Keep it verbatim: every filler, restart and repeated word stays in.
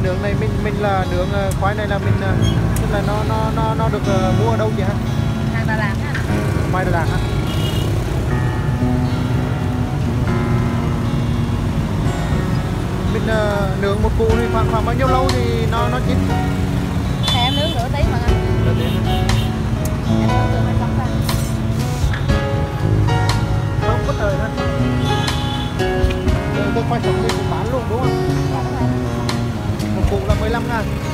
nướng này mình mình là nướng khoai này là mình tức là nó nó nó nó được mua ở đâu chị hả? Hàng Đà Lạt á. Mai Đà Lạt hả? Mình uh, nướng một củ thì khoảng khoảng bao nhiêu lâu thì nó nó chín? Thì em nướng nửa tiếng mà anh. Nửa tiếng. Em nướng từ bên trong ra. Không có thời nữa. Tôi khoai sống thì cũng bán luôn đúng không? Dạ đúng rồi. Một củ là mười lăm ngàn.